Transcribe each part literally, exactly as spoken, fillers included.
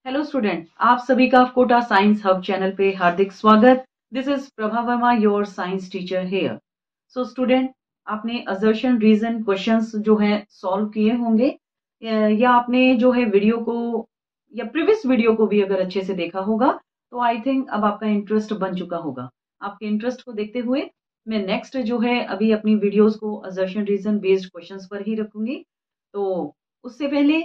Hello student, आप सभी का कोटा साइंस हब चैनल पे हार्दिक स्वागत। This is Prabha Verma, your science teacher here. So student, आपने असर्शन रीजन क्वेश्चंस जो है सॉल्व किए होंगे, या आपने जो है वीडियो को या प्रीवियस वीडियो को भी अगर अच्छे से देखा होगा तो आई थिंक अब आपका इंटरेस्ट बन चुका होगा। आपके इंटरेस्ट को देखते हुए मैं नेक्स्ट जो है अभी अपनी वीडियोस को असर्शन रीजन बेस्ड क्वेश्चंस पर ही रखूंगी। तो उससे पहले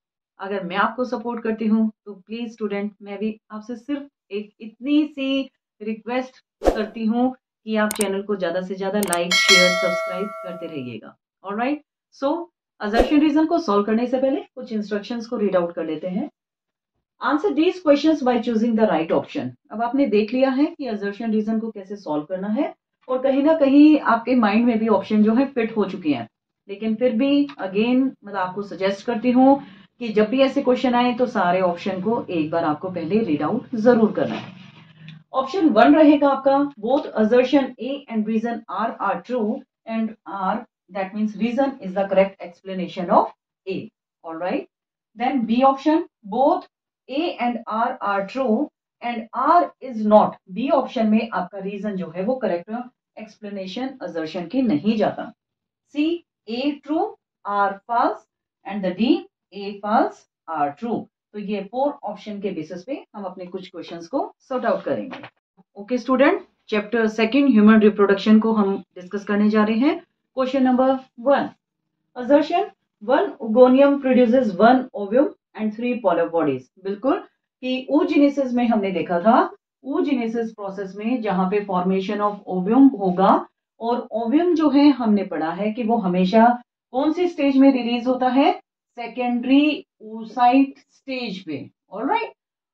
अगर मैं आपको सपोर्ट करती हूँ तो प्लीज स्टूडेंट, मैं भी आपसे सिर्फ एक इतनी सी रिक्वेस्ट करती हूँ कि आप चैनल को ज्यादा से ज्यादा लाइक शेयर सब्सक्राइब करते रहिएगा। ऑलराइट, सो असर्शन रीजन को सॉल्व करने से पहले कुछ इंस्ट्रक्शंस को रीड आउट कर लेते हैं। Answer these questions by choosing the right option. अब आपने देख लिया है कि असर्शन रीजन को कैसे सॉल्व करना है, और कहीं ना कहीं आपके माइंड में भी ऑप्शन जो है फिट हो चुके हैं, लेकिन फिर भी अगेन मतलब आपको सजेस्ट करती हूँ कि जब भी ऐसे क्वेश्चन आए तो सारे ऑप्शन को एक बार आपको पहले रीड आउट जरूर करना है। ऑप्शन वन रहेगा आपका, both assertion A and reason R are true and R that means reason is the correct explanation of A. Alright, then B option, both A and R are true and R is not. B option में आपका reason जो है वो correct explanation assertion की नहीं जाता। C A true, R false and the D A false R true. तो ये फोर ऑप्शन के बेसिस पे हम अपने कुछ क्वेश्चंस को सॉर्ट आउट करेंगे। Okay student, chapter second human reproduction को हम डिस्कस करने जा रहे हैं। Question number one, assertion one oogonium produces one ovum and three polar bodies. बिल्कुल, कि oogenesis में हमने देखा था, oogenesis प्रोसेस में जहां पे फॉर्मेशन ऑफ ओव्यूम होगा, और ओव्यूम जो है हमने पढ़ा है कि वो हमेशा कौन सी स्टेज में रिलीज होता है, सेकेंडरी oocyte स्टेज पे। ऑलराइट,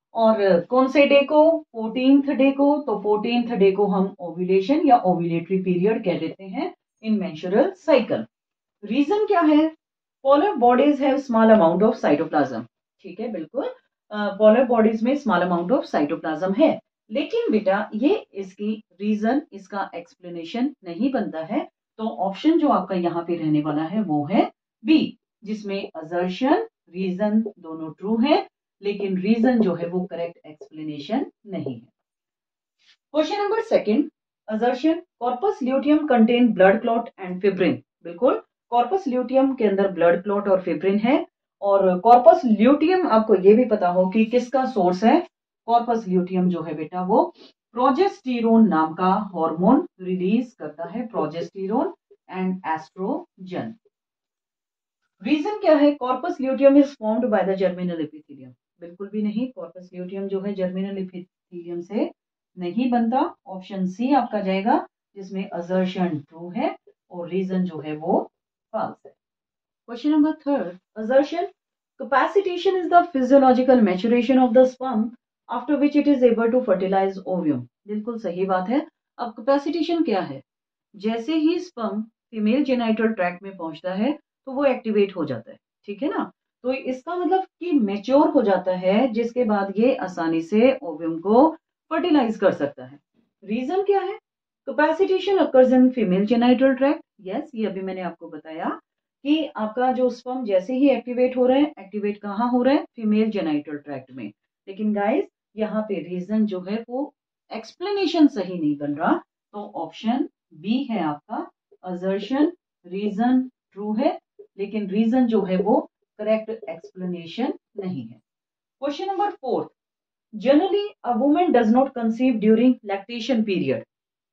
और कौन से डे को, फोर्टीन्थ डे को। तो फोर्टीन्थ डे को हम ओव्यूलेशन या ओव्यूलेटरी पीरियड कह देते हैं इन मेंस्ट्रुअल साइकिल। रीजन क्या है, polar bodies have small amount of cytoplasm. ठीक है, बिल्कुल, पोलर बॉडीज में स्मॉल अमाउंट ऑफ साइटोप्लाज्म है, लेकिन बेटा ये इसकी रीजन, इसका एक्सप्लेनेशन नहीं बनता है। तो ऑप्शन जो आपका यहाँ पे रहने वाला है वो है बी, जिसमें असर्शन रीजन दोनों ट्रू है, लेकिन रीजन जो है वो करेक्ट एक्सप्लेनेशन नहीं है। Question number second, assertion corpus luteum contain blood clot and fibrin. बिल्कुल, कॉर्पस ल्यूटियम के अंदर ब्लड क्लॉट और फिब्रिन है, और कॉर्पस ल्यूटियम आपको ये भी पता हो कि किसका सोर्स है। कॉर्पस ल्यूटियम जो है बेटा वो प्रोजेस्टेरोन नाम का हार्मोन रिलीज करता है, प्रोजेस्टेरोन एंड एस्ट्रोजन। रीजन क्या है, corpus luteum is formed by the germinal epithelium. बिल्कुल भी नहीं, कॉर्पस ल्यूटियम जो है जर्मिनल एपिथेलियम से नहीं बनता। ऑप्शन सी आपका जाएगा, जिसमें असर्शन ट्रू है और रीजन जो है वो फॉल्स है। Question number third, assertion capacitation is the physiological maturation of the sperm after which it is able to fertilise ovum. बिल्कुल सही बात है। अब कैपेसिटेशन क्या है, जैसे ही स्पर्म फीमेल जेनाइटल ट्रैक्ट में पहुंचता है तो वो एक्टिवेट हो जाता है। ठीक है ना, तो इसका मतलब कि मैच्योर हो जाता है, जिसके बाद ये आसानी से ओव्यूम को फर्टिलाइज कर सकता है। रीजन क्या है, capacitation occurs in female genital tract. Yes, ये अभी मैंने आपको बताया कि आपका जो स्पर्म जैसे ही एक्टिवेट हो रहा है, एक्टिवेट कहाँ हो रहा है, फीमेल जेनाइटल ट्रैक्ट में। लेकिन गाइस यहाँ पे रीजन जो है वो एक्सप्लेनेशन सही नहीं बन रहा, तो ऑप्शन बी है आपका, असर्शन रीजन ट्रू है, लेकिन रीजन जो है वो करेक्ट एक्सप्लेनेशन नहीं है। Question number fourth, generally a woman does not conceive during lactation period.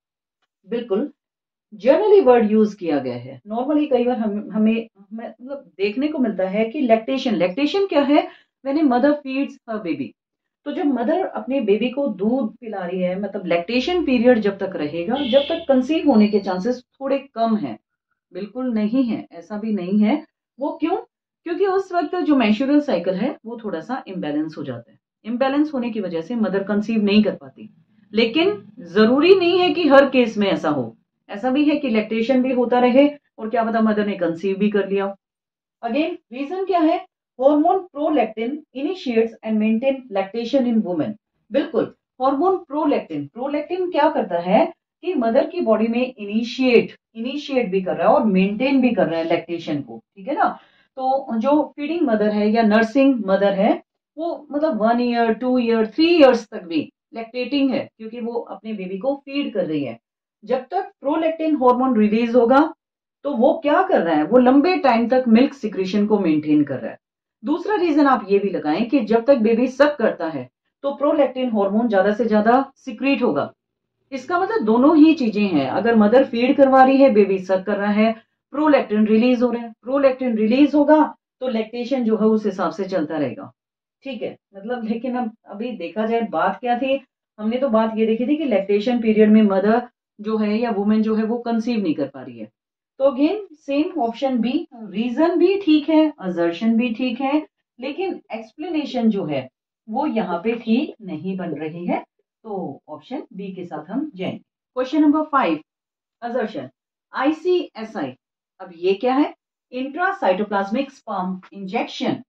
बिल्कुल, जनरली वर्ड यूज किया गया है। नॉर्मली कई बार हम हमें मतलब देखने को मिलता है कि लैक्टेशन, लैक्टेशन क्या है, when a mother feeds her baby. तो जब मदर अपने बेबी को दूध पिला रही है, मतलब लैक्टेशन पीरियड जब तक रहेगा, जब तक कंसीव होने के चांसेस थोड़े कम हैं। बिल्कुल नहीं है, ऐसा भी नहीं है। वो क्यों, क्योंकि उस वक्त जो मेंस्ट्रुअल साइकिल है वो थोड़ा सा इम्बैलेंस हो जाता है। इम्बैलेंस होने की वजह से मदर कंसीव नहीं कर पाती, लेकिन जरूरी नहीं है कि हर केस में ऐसा हो। ऐसा भी है कि लैक्टेशन भी होता रहे और क्या पता मदर ने कंसीव भी कर लिया। अगेन रीजन क्या है, hormone prolactin initiates and maintain lactation in women. बिल्कुल, हार्मोन प्रोलैक्टिन, प्रोलैक्टिन क्या करता है कि मदर की बॉडी में इनिशिएट इनिशिएट भी कर रहा है और मेंटेन भी कर रहा है लैक्टेशन को। ठीक है ना, तो जो फीडिंग मदर है या नर्सिंग मदर है, वो मतलब one year two year three years तक भी लैक्टेटिंग है, क्योंकि वो अपने बेबी को फीड कर रही है। जब तक प्रोलैक्टिन हार्मोन रिलीज होगा तो वो क्या कर रहा है, वो लंबे टाइम तक मिल्क सिक्रीशन को मेंटेन कर रहा है। दूसरा रीजन आप ये भी लगाएं कि जब तक बेबी सक करता है तो प्रोलैक्टिन हार्मोन ज्यादा से ज्यादा सिक्रीट होगा। इसका मतलब दोनों ही चीजें हैं। अगर मदर फीड करवा रही है, बेबी सक कर रहा है, प्रोलैक्टिन रिलीज हो रहा है। प्रोलैक्टिन रिलीज होगा तो लैक्टेशन जो है उस हिसाब से चलता रहेगा। ठीक है, मतलब लेकिन अब अभी देखा जाए बात क्या थी, हमने तो बात ये देखी थी कि लैक्टेशन पीरियड में मदर जो है या वुमेन जो है वो कंसीव नहीं कर पा रही है। तो again same option B, reason भी ठीक है, असर्शन भी ठीक है, लेकिन एक्सप्लेनेशन जो है वो यहाँ पे ठीक नहीं बन रही है। तो ऑप्शन बी के साथ हम जाएंगे। Question number five, assertion ICSI. अब ये क्या है? Intracytoplasmic sperm injection.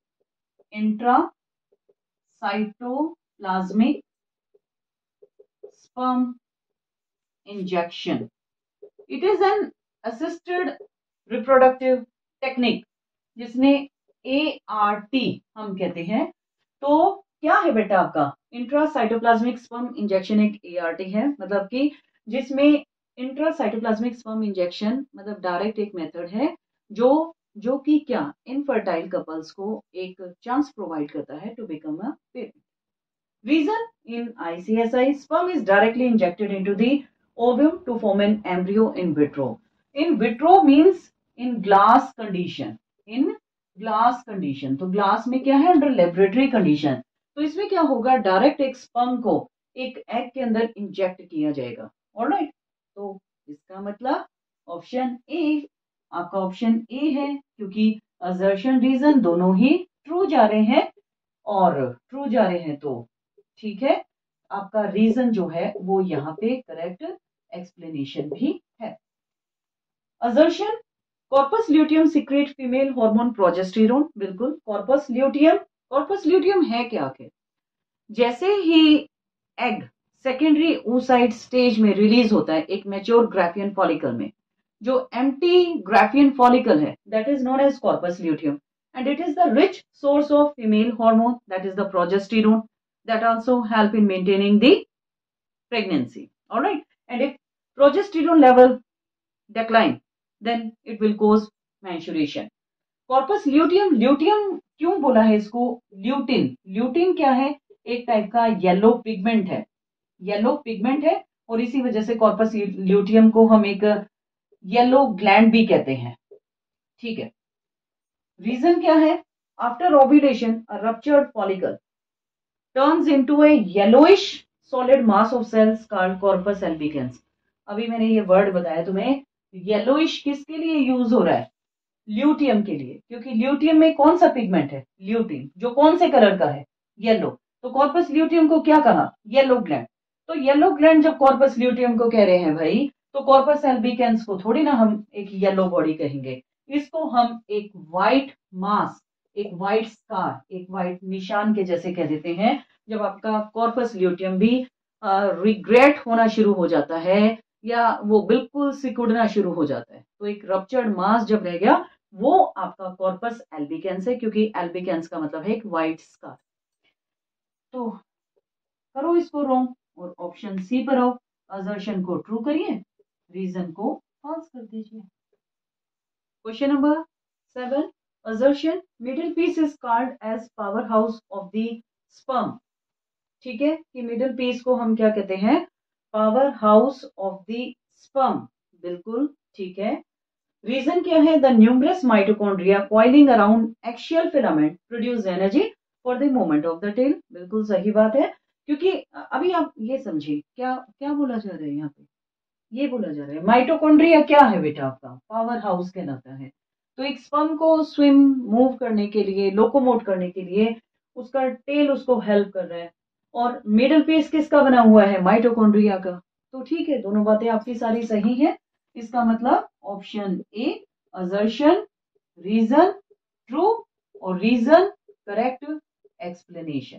Intracytoplasmic sperm injection, it is an assisted reproductive technique, जिसने ए आर टी हम कहते हैं। तो क्या है बेटा आपका? इंट्रासाइटोप्लाज्मिक स्पर्म इंजेक्शन एक ए आर टी है, मतलब कि जिसमें इंट्रासाइटोप्लाज्मिक स्पर्म इंजेक्शन मतलब डायरेक्ट एक मेथड है जो जो कि क्या इनफर्टाइल कपल्स को एक चांस प्रोवाइड करता है to become a parent. Reason, in ICSI sperm is directly injected into the ovum to form an embryo in vitro. In vitro means in glass condition. In glass condition. तो glass में क्या है? Under laboratory condition. तो इसमें क्या होगा? Direct एक sperm को एक एग के अंदर इंजेक्ट किया जाएगा। ऑलराइट, तो इसका मतलब ऑप्शन ए, आपका ऑप्शन ए है, क्योंकि असर्शन रीजन दोनों ही ट्रू जा रहे हैं और ट्रू जा रहे हैं तो ठीक है, आपका रीजन जो है वो यहाँ पे करेक्ट एक्सप्लेनेशन भी है। Assertion, corpus luteum secrete female hormone progesterone. बिल्कुल, कॉर्पस ल्यूटियम, कॉर्पस ल्यूटियम है क्या आखिर? जैसे ही एग सेकेंडरी oocyte स्टेज में रिलीज होता है एक मैच्योर ग्राफियन फॉलिकल में, जो एम्प्टी ग्राफियन फॉलिकल है that is known as corpus luteum, and it is the rich source of female hormone that is the progesterone that also help in maintaining the pregnancy. All right, and if progesterone level decline, then it will cause menstruation. Corpus luteum, luteum क्यों बोला है इसको? Lutein, lutein क्या है? एक type का yellow pigment है, yellow pigment है, और इसी वजह से कॉर्पस ल्यूटियम को हम एक येलो ग्लैंड भी कहते हैं। ठीक है, रीजन क्या है? After ovulation a ruptured follicle turns into a yellowish solid mass of cells called corpus albicans. अभी मैंने ये वर्ड बताया तुम्हें, येलोइश किसके लिए यूज हो रहा है? ल्यूटियम के लिए, क्योंकि ल्यूटियम में कौन सा पिगमेंट है? ल्यूटिन, जो कौन से कलर का है? येलो। तो कॉर्पस ल्यूटियम को क्या कहा? Yellow gland. तो येलो ग्लैंड जब कॉर्पस ल्यूटियम को कह रहे हैं भाई, तो कॉर्पस एल्बिकेंस को थोड़ी ना हम एक येलो बॉडी कहेंगे, इसको हम एक व्हाइट मास, एक व्हाइट स्कार, एक व्हाइट निशान के जैसे कह देते हैं। जब आपका कॉर्पस ल्यूटियम भी रिग्रेट होना शुरू हो जाता है या वो बिल्कुल सिकुड़ना शुरू हो जाता है, तो एक रप्चर्ड मास जब रह गया, वो आपका कॉर्पस एल्बिकेंस है, क्योंकि एल्बिकेंस का मतलब है एक व्हाइट स्कार। तो करो इसको रोंग और ऑप्शन सी पर आओ, असर्शन को ट्रू करिए, रीजन को फॉल्स कर दीजिए। Question number seven, assertion middle piece is called as powerhouse of the sperm. ठीक है, कि मिडिल पीस को हम क्या कहते हैं? Powerhouse of the sperm. बिल्कुल ठीक है। रीजन क्या है? The numerous mitochondria coiling around axial filament produce energy for the movement of the tail. बिल्कुल सही बात है, क्योंकि अभी आप ये समझिए क्या क्या बोला जा रहा है यहाँ पे? ये बोला जा रहा है माइटोकॉन्ड्रिया क्या है बेटा? आपका पावर हाउस कहलाता है। तो एक स्पर्म को स्विम मूव करने के लिए, लोकोमोट करने के लिए उसका टेल उसको हेल्प कर रहा है, और मिडल पीस किसका बना हुआ है? माइटोकॉन्ड्रिया का। तो ठीक है, दोनों बातें आपकी सारी सही है। इसका मतलब option A, assertion reason true और reason correct explanation.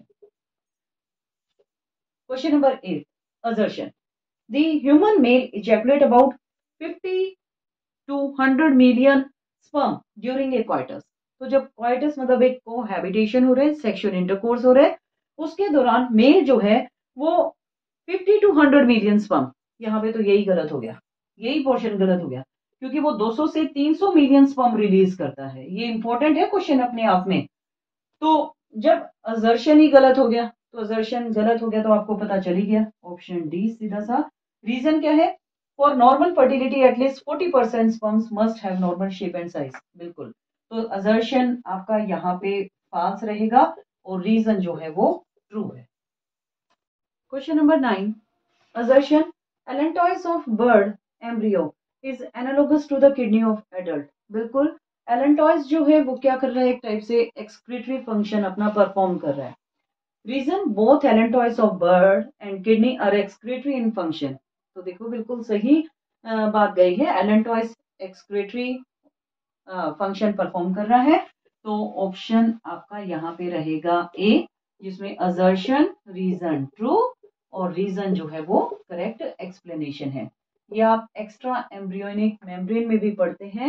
Question number eight, assertion the human male ejaculate about fifty to one hundred million sperm during a coitus. तो जब कॉइटस मतलब एक कोहैबिटेशन हो रहा है, सेक्सुअल इंटरकोर्स हो रहा है, उसके दौरान मेल जो है वो fifty to hundred million sperm, यहाँ पे तो यही गलत हो गया, यही पोर्शन गलत हो गया, क्योंकि वो दो सौ से तीन सौ मिलियन स्पर्म रिलीज करता है। ये इंपॉर्टेंट है क्वेश्चन अपने आप में। तो जब असर्शन ही गलत हो गया, तो असर्शन गलत हो गया तो आपको पता चल ही गया, ऑप्शन डी सीधा सा। रीजन क्या है? For normal fertility at least forty percent sperms must have normal shape and size. बिल्कुल, तो असर्शन आपका यहाँ पे फाल्स रहेगा और रीजन जो है वो ट्रू है। Question number nine, assertion allantois of bird embryo is analogous to the kidney of adult। बिल्कुल, allantois जो है वो क्या कर रहा है, एक टाइप से excretory function अपना परफॉर्म कर रहा है। Reason, both allantois of bird and kidney are excretory in function। तो देखो बिल्कुल सही बात गई है, allantois excretory फंक्शन परफॉर्म कर रहा है। तो ऑप्शन आपका यहाँ पे रहेगा ए, जिसमें assertion रीजन ट्रू और रीजन जो है वो करेक्ट एक्सप्लेनेशन है। ये आप एक्स्ट्रा एम्ब्रियोनिक मेम्ब्रेन में भी पढ़ते हैं,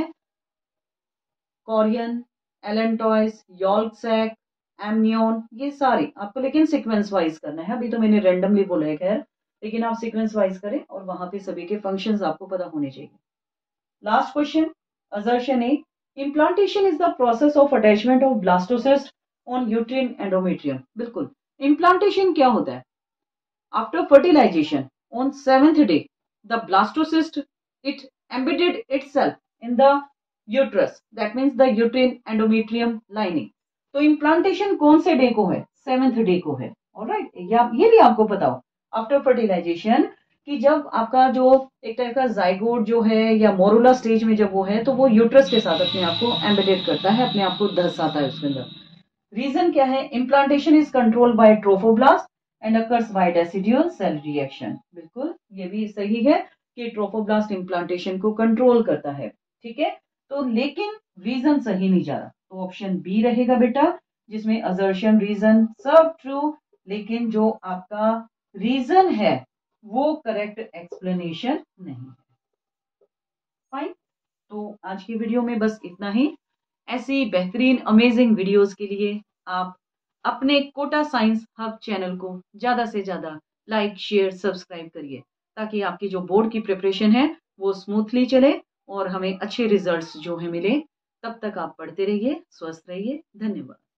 chorion, allantois, yolk sac, amnion, ये सारे आपको लेकिन सीक्वेंस वाइज करना है। अभी तो मैंने रैंडमली बोला है खैर, लेकिन आप सीक्वेंस वाइज करें और वहां पे सभी के फंक्शंस आपको पता होने चाहिए। Last question, assertion A, implantation is the process of attachment of blastocyst on uterine endometrium। बिल्कुल, implantation क्या होता है? After fertilization, on seventh day, the blastocyst it embedded itself in the uterus. That means the uterine endometrium lining. तो implantation कौन से day को है? Seventh day को है। ऑलराइट, या ये भी आपको पता हो आफ्टर फर्टिलाइजेशन कि जब आपका जो एक टाइप का जाइगोट जो है या मोरुला स्टेज में जब वो है, तो वो यूट्रस के साथ अपने आप को एम्बेडेड करता है, अपने आप को धंसाता है उसके अंदर। रीजन क्या है? Implantation is controlled by trophoblast and occurs by decidual cell reaction. बिल्कुल, ये भी सही है कि ट्रोफोब्लास्ट इम्प्लांटेशन को कंट्रोल करता है। ठीक है, तो लेकिन रीजन सही नहीं जा रहा, तो ऑप्शन बी रहेगा बेटा, जिसमें असर्शन रीजन सब ट्रू, लेकिन जो आपका रीजन है वो करेक्ट एक्सप्लेनेशन नहीं है। फाइन, तो आज की वीडियो में बस इतना ही। ऐसी बेहतरीन अमेजिंग वीडियोस के लिए आप अपने कोटा साइंस हब चैनल को ज्यादा से ज्यादा लाइक, शेयर, सब्सक्राइब करिए, ताकि आपकी जो बोर्ड की प्रिपरेशन है वो स्मूथली चले और हमें अच्छे रिजल्ट्स जो है मिले। तब तक आप पढ़ते रहिए, स्वस्थ रहिए। धन्यवाद।